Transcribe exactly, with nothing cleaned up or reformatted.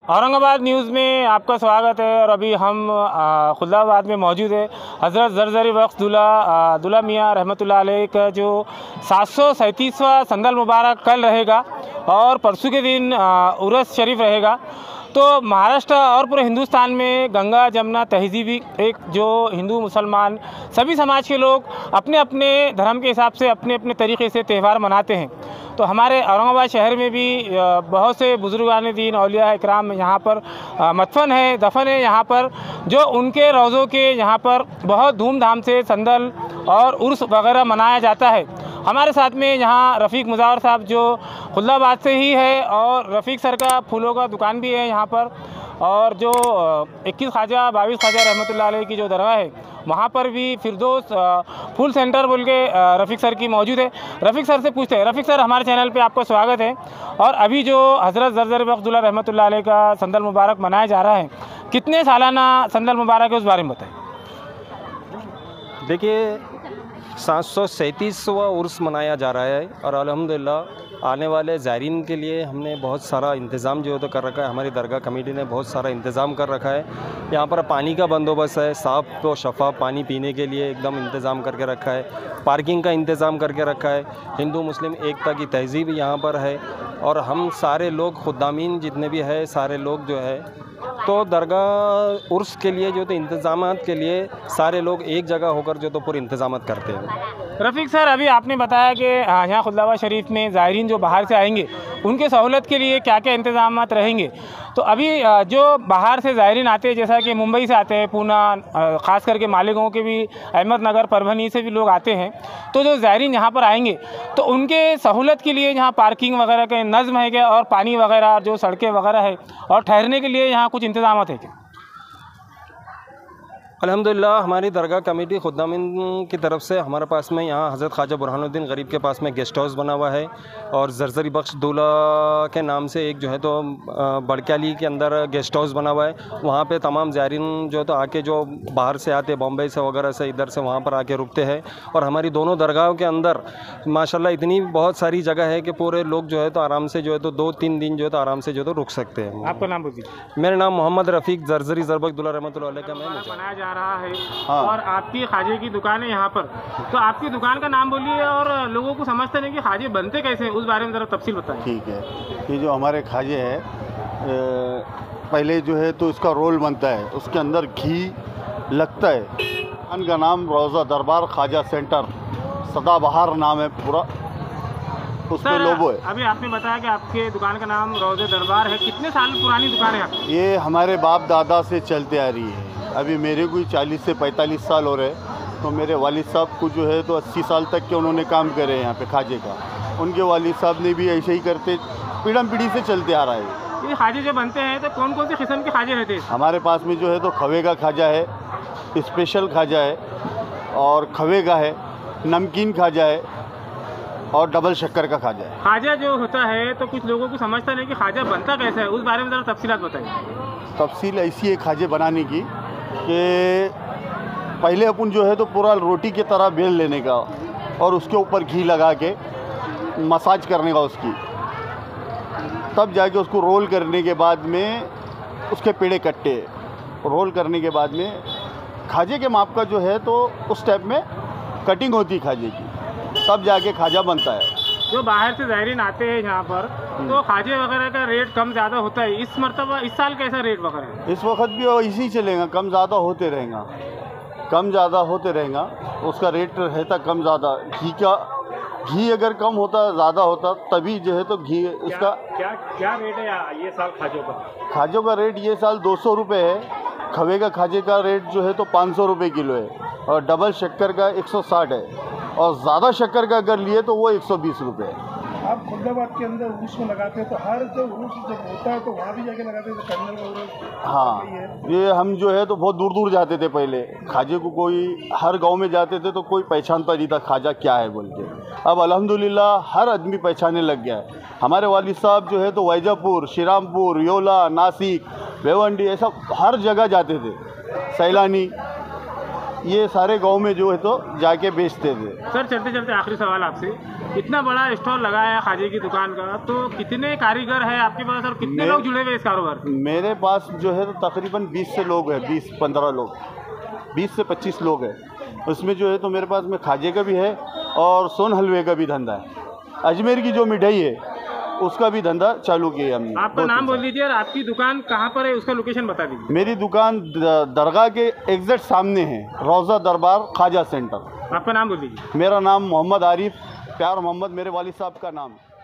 Aurangabad news में आपका स्वागत है। और अभी हम खुल्दाबाद में मौजूद है। हज़रत ज़रज़री बख्श दूल्हा दूल्हा मियाँ रहमतुल्लाह अलैह का जो सात सौ सैंतीसवां संदल मुबारक कल रहेगा और परसों के दिन उर्स शरीफ रहेगा। तो महाराष्ट्र और पूरे हिंदुस्तान में गंगा जमुना तहजीबी एक जो हिंदू मुसलमान सभी समाज के लोग अपने अपने धर्म के हिसाब से अपने अपने तरीक़े से त्यौहार मनाते हैं। तो हमारे औरंगाबाद शहर में भी बहुत से बुज़ुर्गान दीन औलिया इकराम यहाँ पर मदफन है दफन है यहाँ पर, जो उनके रोज़ों के यहाँ पर बहुत धूमधाम से संदल और उर्स वगैरह मनाया जाता है। हमारे साथ में यहाँ रफ़ीक मुज़ावर साहब जो खुल्दाबाद से ही है, और रफ़ीक सर का फूलों का दुकान भी है यहाँ पर, और जो इक्कीस ख्वाजा बाईस ख्वाजा रहमतुल्लाह अलैह की जो दरगाह है वहाँ पर भी फिरदौस फूल सेंटर बोल के रफ़ीक सर की मौजूद है। रफ़ीक सर से पूछते हैं। रफ़ीक सर, हमारे चैनल पे आपका स्वागत है। और अभी जो हज़रत ज़रज़री बख्श दूल्हा रहमतुल्लाह अलैह का संदल मुबारक मनाया जा रहा है, कितने सालाना संदल मुबारक है, उस बारे में बताएं। देखिए, सात सौ सैंतीसवां उर्स मनाया जा रहा है और अल्हम्दुलिल्लाह आने वाले ज़ायरीन के लिए हमने बहुत सारा इंतज़ाम जो है तो कर रखा है। हमारी दरगाह कमेटी ने बहुत सारा इंतज़ाम कर रखा है। यहाँ पर पानी का बंदोबस्त है, साफ़ तो शफाफ पानी पीने के लिए एकदम इंतज़ाम करके रखा है। पार्किंग का इंतज़ाम करके रखा है। हिंदू मुस्लिम एकता की तहज़ीब यहाँ पर है, और हम सारे लोग खुद्दामीन जितने भी है सारे लोग जो है तो दरगाह उर्स के लिए जो तो इंतज़ामात के लिए सारे लोग एक जगह होकर जो तो पूरे इंतज़ामात करते हैं। रफ़ीक सर, अभी आपने बताया कि यहाँ खुल्दाबाद शरीफ में ज़ायरीन जो बाहर से आएंगे उनके सहूलत के लिए क्या क्या इंतज़ामात रहेंगे। तो अभी जो बाहर से ज़ायरीन आते हैं, जैसा कि मुंबई से आते हैं, पूना, ख़ास करके मालेगांव के भी, अहमदनगर परभनी से भी लोग आते हैं, तो जो ज़ायरीन यहाँ पर आएंगे तो उनके सहूलत के लिए यहाँ पार्किंग वगैरह का नज़्म है क्या, और पानी वगैरह जो सड़कें वगैरह है, और ठहरने के लिए यहाँ कुछ इंतज़ामात है क्या? अल्हम्दुलिल्लाह हमारी दरगाह कमेटी खुद्दामीन की तरफ से हमारे पास में यहाँ हज़रत ख्वाजा बुरहानुद्दीन गरीब के पास में गेस्ट हाउस बना हुआ है, और ज़रज़री बख्श दूल्हा के नाम से एक जो है तो बड़क्याली के अंदर गेस्ट हाउस बना हुआ है। वहाँ पे तमाम ज़ायरीन जो तो आके जो बाहर से आते, बॉम्बे से वगैरह से इधर से वहाँ पर आके रुकते हैं। और हमारी दोनों दरगाहों के अंदर माशाल्लाह इतनी बहुत सारी जगह है कि पूरे लोग जो है तो आराम से जो है तो दो तीन दिन जो है तो आराम से जो है तो रुक सकते हैं। आपका नाम बोलिए। मेरा नाम मोहम्मद रफ़ीक ज़रज़री ज़रबख्श दूल्हा रहमतुल्लाह अलैह का मैं जा रहा है। हाँ। और आपकी खाजे की दुकान है यहाँ पर, तो आपकी दुकान का नाम बोलिए, और लोगों को समझते नहीं कि खाजे बनते कैसे हैं, उस बारे में ज़रा तफसील बताएं। ठीक है, ये जो हमारे खाजे है, पहले जो है तो इसका रोल बनता है, उसके अंदर घी लगता है। दुकान का नाम रोज़ा दरबार ख्वाजा सेंटर सदाबहार नाम है पूरा, उसमें लोगो है। अभी आपने बताया कि आपके दुकान का नाम रोज़ा दरबार है, कितने साल पुरानी दुकान है आपकी? ये हमारे बाप दादा से चलते आ रही है। अभी मेरे को चालीस से पैंतालीस साल हो रहे, तो मेरे वालिद साहब को जो है तो अस्सी साल तक के उन्होंने काम करे यहाँ पे खाजे का। उनके वालिद साहब ने भी ऐसे ही करते पीढ़म पीढ़ी से चलते आ रहा है। ये खाजे जो बनते हैं तो कौन कौन से किस्म के खाजे रहते हैं? हमारे पास में जो है तो खवे का खाजा है, स्पेशल खाजा है, और खवे का है, नमकीन खाजा है, और डबल शक्कर का खाजा है। खाजा जो होता है तो कुछ लोगों को समझता नहीं कि खाजा बनता कैसे है, उस बारे में ज़रा तफसीलात बताइए। तफसील ऐसी है खाजे बनाने की कि पहले अपन जो है तो पूरा रोटी की तरह बेल लेने का, और उसके ऊपर घी लगा के मसाज करने का उसकी, तब जाके उसको रोल करने के बाद में उसके पेड़े कट्टे रोल करने के बाद में खाजे के माप का जो है तो उस टाइप में कटिंग होती खाजे की, तब जाके खाजा बनता है। जो बाहर से ज़ायरीन आते हैं यहाँ पर तो खाजे वगैरह का रेट कम ज़्यादा होता है, इस मरतबा इस साल कैसा रेट वगैरह है? इस वक्त भी इसी चलेगा, कम ज़्यादा होते रहेगा, कम ज़्यादा होते रहेगा, उसका रेट रहता कम ज़्यादा। घी का घी अगर कम होता ज़्यादा होता तभी जो है तो घी उसका क्या क्या रेट है ये साल खाजों का? खाजों का रेट ये साल दो सौ रुपये है। खवे का खाजे का रेट जो है तो पाँच सौ रुपये किलो है, और डबल शक्कर का एक सौ साठ है, और ज़्यादा शक्कर का अगर लिए तो वो एक सौ बीस रुपये है। आप खुल्दाबाद के अंदर उर्स में लगाते हैं, तो हर जब उर्स जब होता है तो वहाँ भी जाके लगाते हैं, तो कर्नल का उर्स? हाँ, ये हम जो है तो बहुत दूर दूर जाते थे पहले खाजे को, कोई हर गांव में जाते थे तो कोई पहचानता नहीं था खाजा क्या है बोल के। अब अल्हम्दुलिल्लाह हर आदमी पहचानने लग गया है। हमारे वालिद साहब जो है तो वैजापुर, श्रीरामपुर, योला, नासिक, भिवंडी, ऐसा हर जगह जाते थे, सैलानी, ये सारे गांव में जो है तो जाके बेचते थे। सर, चलते चलते आखिरी सवाल आपसे इतना बड़ा स्टॉल लगाया है खाजे की दुकान का, तो कितने कारीगर हैं आपके पास और कितने मैं- लोग जुड़े हुए हैं इस कारोबार से? मेरे पास जो है तो तकरीबन बीस से लोग हैं, बीस पंद्रह लोग, बीस से पच्चीस लोग हैं। उसमें जो है तो मेरे पास में खाजे का भी है और सोन हलवे का भी धंधा है। अजमेर की जो मिठाई है उसका भी धंधा चालू किया है हमने। आपका दो नाम तीन बोल साल। दीजिए और आपकी दुकान कहाँ पर है, उसका लोकेशन बता दीजिए। मेरी दुकान द- दरगाह के एग्जैक्ट सामने है, रोज़ा दरबार खाजा सेंटर। आपका नाम बोल दीजिए। मेरा नाम मोहम्मद आरिफ, प्यार मोहम्मद मेरे वालिद साहब का नाम है।